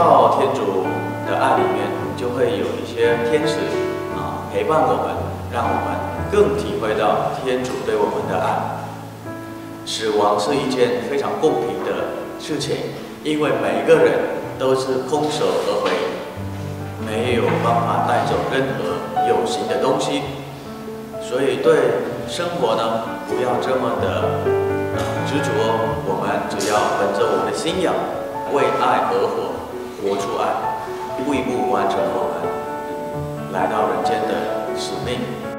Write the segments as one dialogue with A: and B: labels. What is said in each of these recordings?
A: 到天主的爱里面，就会有一些天使陪伴我们，让我们更体会到天主对我们的爱。死亡是一件非常公平的事情，因为每个人都是空手而回，没有办法带走任何有形的东西，所以对生活呢，不要这么的执着。我们只要本着我们的信仰，为爱而活，活出爱，一步一步完成我们来到人间的使命。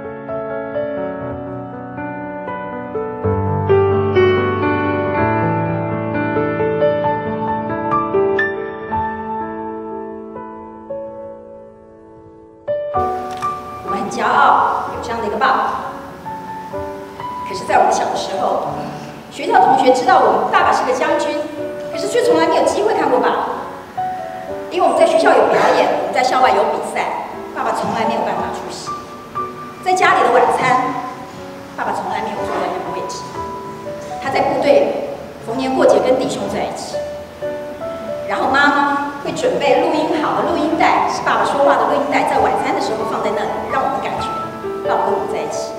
B: 我们很骄傲有这样的一个爸爸。可是，在我们小的时候，学校同学知道我们爸爸是个将军，可是却从来没有机会看过爸爸。因为我们在学校有表演，我们在校外有比赛，爸爸从来没有办法出席。在家里的晚餐，爸爸从来没有坐在那个位置。他在部队逢年过节跟弟兄在一起，然后妈妈会准备录音好的录音带，是爸爸说话的录音带，在晚餐的时候放在那里，让我们感觉爸爸跟我们在一起。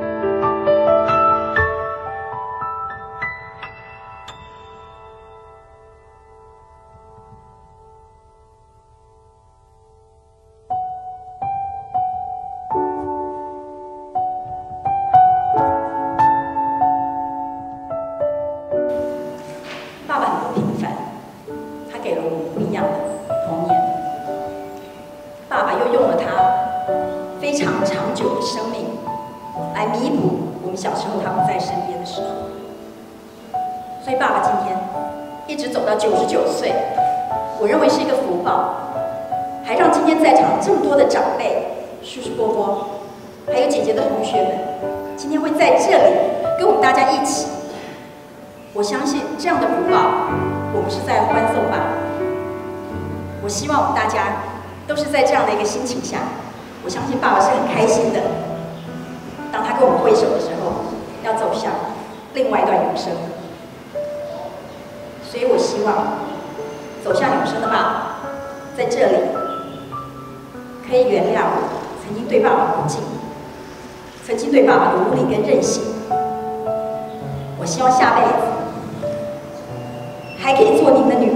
B: 爸爸很不平凡，他给了我们不一样的童年。爸爸又用了他非常长久的生命来弥补我们小时候他不在身边的时候。所以爸爸今天一直走到99岁，我认为是一个福报，还让今天在场这么多的长辈、叔叔伯伯，还有姐姐的同学们，今天会在这里跟我们大家一起。我相信这样的福报，我们是在欢送爸爸。我希望我们大家都是在这样的一个心情下，我相信爸爸是很开心的。当他跟我们挥手的时候，要走向另外一段永生。所以我希望走向永生的爸爸，在这里可以原谅我曾经对爸爸不敬，曾经对爸爸的无理跟任性。我希望下辈子还可以做您的女儿。